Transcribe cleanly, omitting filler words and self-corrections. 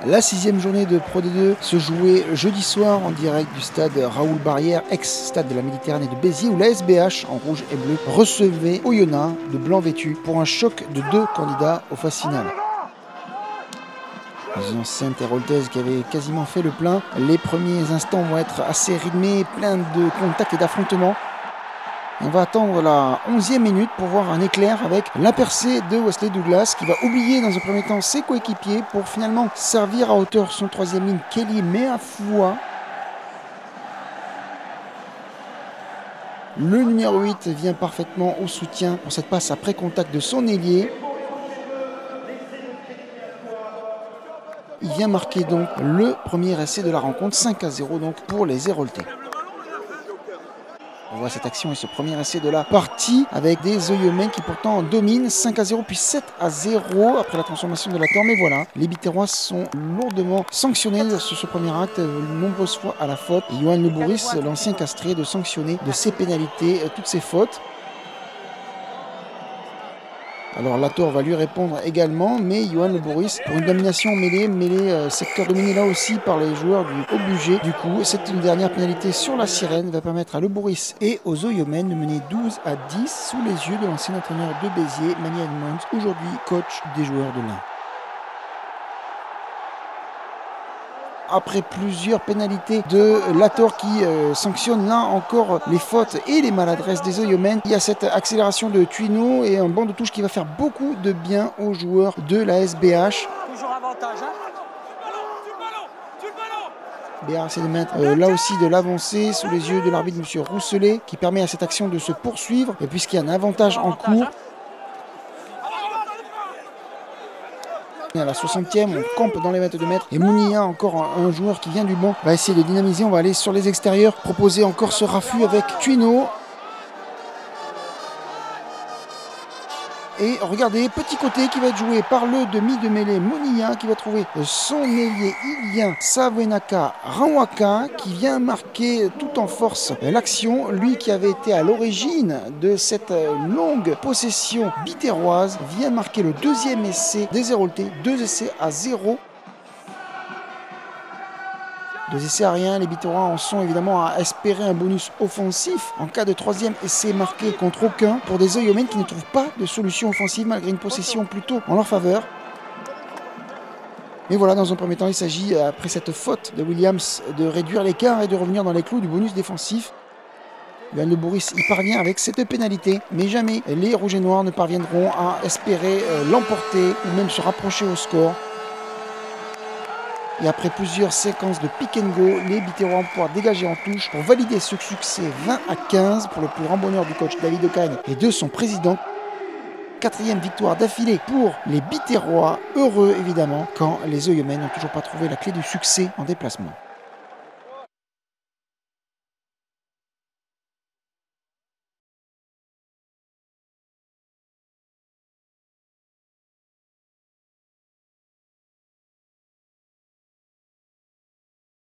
La 6e journée de Pro D2 se jouait jeudi soir en direct du stade Raoul Barrière, ex-stade de la Méditerranée de Béziers, où la SBH en rouge et bleu recevait Oyonnax de blanc vêtu pour un choc de 2 candidats aux phases finales. Les anciennes Terroltaises qui avaient quasiment fait le plein. Les premiers instants vont être assez rythmés, plein de contacts et d'affrontements. On va attendre la 11e minute pour voir un éclair avec la percée de Wesley Douglas qui va oublier dans un premier temps ses coéquipiers pour finalement servir à hauteur son 3e ligne Kelly Meafua. Le numéro 8 vient parfaitement au soutien pour cette passe après contact de son ailier. Il vient marquer donc le premier essai de la rencontre, 5-0 donc pour les Héroltais. On voit cette action et ce premier essai de la partie avec des Oyonnax qui pourtant dominent 5-0 puis 7-0 après la transformation de la Tor. Mais voilà, les Biterrois sont lourdement sanctionnés sur ce premier acte, nombreuses fois à la faute. Et Johan Le Bourris, l'ancien castré, de sanctionner de ses pénalités toutes ses fautes. Alors Lator va lui répondre également, mais Johan Le Bourris pour une domination mêlée secteur dominé là aussi par les joueurs du haut budget. Du coup, c'est une dernière pénalité sur la sirène, va permettre à Le Bourris et aux Oyonnax de mener 12-10 sous les yeux de l'ancien entraîneur de Béziers, Manny Edmonds, aujourd'hui coach des joueurs de l'Ain. Après plusieurs pénalités de Lator qui sanctionne là encore les fautes et les maladresses des Oyonnax. Il y a cette accélération de Tuino et un banc de touche qui va faire beaucoup de bien aux joueurs de la SBH. Toujours avantage, hein. BR essaie de mettre là aussi de l'avancée sous les yeux de l'arbitre M. Rousselet qui permet à cette action de se poursuivre et puisqu'il y a un avantage en cours. À la 60e, on campe dans les 22 mètres et Mounia, encore un joueur qui vient du banc, va essayer de dynamiser. On va aller sur les extérieurs, proposer encore ce raffut avec Tuino. Et regardez, petit côté qui va être joué par le demi de mêlée Mounia qui va trouver son ailier Ilien Sawenaka Ranwaka qui vient marquer tout en force l'action. Lui qui avait été à l'origine de cette longue possession biterroise vient marquer le 2e essai des Héroltais, 2-0. 2 essais à rien, les Biterrois en sont évidemment à espérer un bonus offensif en cas de 3e essai marqué contre aucun pour des Oyonnax qui ne trouvent pas de solution offensive malgré une possession plutôt en leur faveur. Mais voilà, dans un premier temps, il s'agit, après cette faute de Williams, de réduire l'écart et de revenir dans les clous du bonus défensif. Johan Le Bourris y parvient avec cette pénalité, mais jamais les Rouges et Noirs ne parviendront à espérer l'emporter ou même se rapprocher au score. Et après plusieurs séquences de pick and go, les Biterrois vont pouvoir dégager en touche pour valider ce succès 20-15 pour le plus grand bonheur du coach David Ocagne et de son président. 4e victoire d'affilée pour les Biterrois, heureux évidemment, quand les Oyonnax n'ont toujours pas trouvé la clé du succès en déplacement.